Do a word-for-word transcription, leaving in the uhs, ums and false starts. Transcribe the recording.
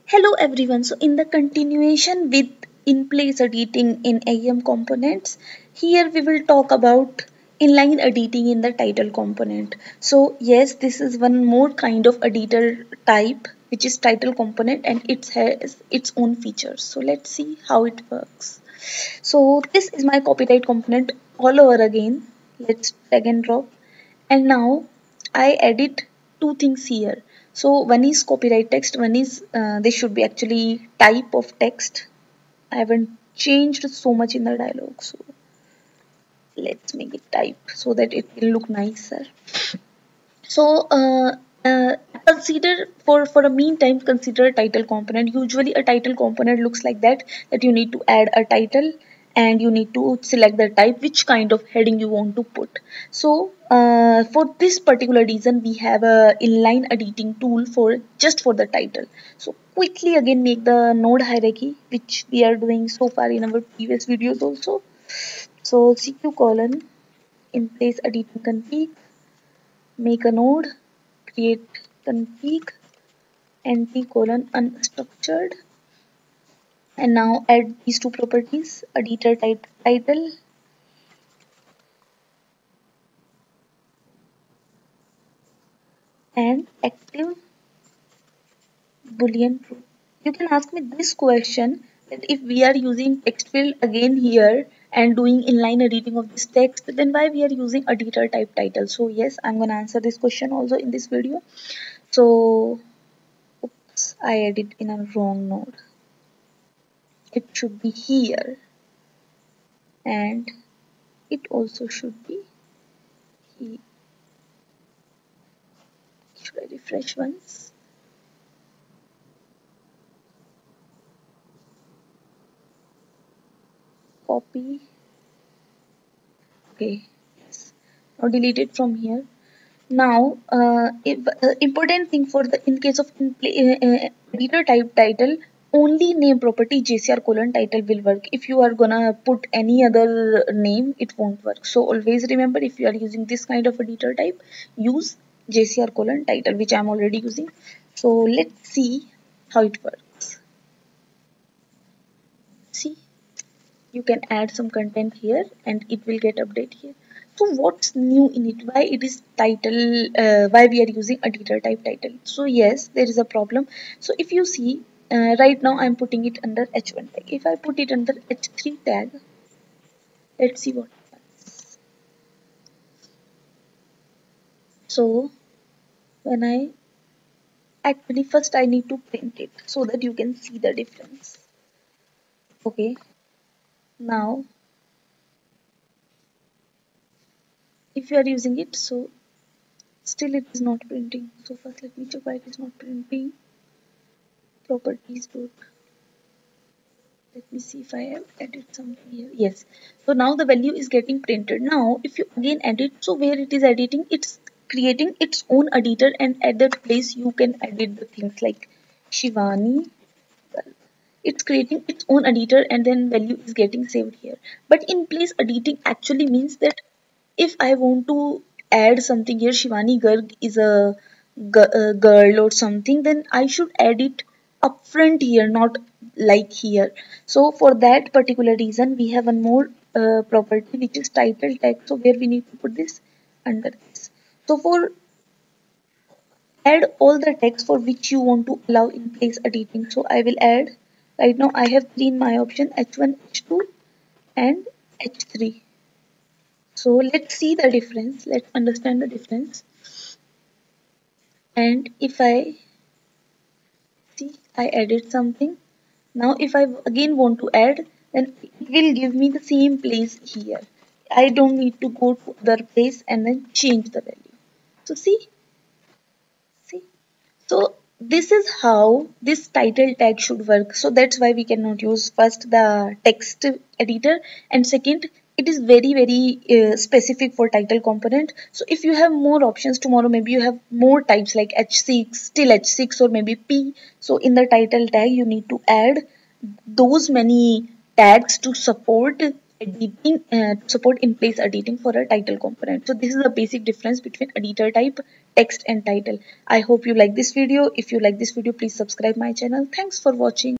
Hello everyone. So in the continuation with in-place editing in A E M components, here we will talk about inline editing in the title component. So yes, this is one more kind of editor type which is title component and it has its own features. So let's see how it works. So this is my copyright component all over again. Let's drag and drop. And now I edit two things here. So one is copyright text, one is uh, they should be actually type of text. I haven't changed so much in the dialog, so let's make it type so that it will look nicer. So uh, uh, consider for for a meantime consider a title component. Usually a title component looks like that that you need to add a title and you need to select the type, which kind of heading you want to put. So uh, for this particular reason we have a inline editing tool for just for the title. So quickly again make the node hierarchy, which we are doing so far in our previous videos also. So cq colon in place editing config, make a node, create config, nt colon unstructured, and now add these two properties, editor type title and active boolean true. You can ask me this question that if we are using TextField again here and doing inline editing of this text, then why we are using editor type title? So yes, I'm gonna answer this question also in this video. So oops, I edit in a wrong node. It should be here and it also should be here. Should I refresh once? Copy. Okay. Yes. Now delete it from here. Now, uh, if, uh, important thing for the in case of in uh, uh, editor type title, only name property jcr colon title will work. If you are gonna put any other name, it won't work. So always remember, if you are using this kind of editor type, use jcr colon title, which I'm already using. So let's see how it works. See, you can add some content here and it will get update here. So what's new in it? Why it is title? Uh, why we are using editor type title? So yes, there is a problem. So if you see uh, right now, I'm putting it under H one tag. If I put it under H three tag, let's see what happens. So when I actually first I need to print it so that you can see the difference. Okay, now if you are using it, so still it is not printing. So first let me check why it is not printing. Properties book. Let me see if I have added something here. Yes. So now the value is getting printed. Now if you again edit, so where it is editing, it's creating its own editor, and at that place you can edit the things like Shivani. It's creating its own editor and then value is getting saved here. But in place editing actually means that if I want to add something here, Shivani Garg is a, a girl or something, then I should add it upfront here, not like here. So for that particular reason, we have one more uh, property which is title tag. So where we need to put this under this. So for add all the text for which you want to allow in place editing. So I will add, right now I have three in my option, H one, H two and H three. So let's see the difference. Let's understand the difference. And if I see, I added something. Now if I again want to add, then it will give me the same place here. I don't need to go to other place and then change the value. So see, see. So this is how this title tag should work. So that's why we cannot use first the text editor, and second it is very very uh, specific for title component. So if you have more options tomorrow, maybe you have more types like H six, still H six or maybe P. So in the title tag you need to add those many tags to support editing, uh, support in place editing for a title component. So this is the basic difference between editor type text and title. I hope you like this video. If you like this video, please subscribe my channel. Thanks for watching.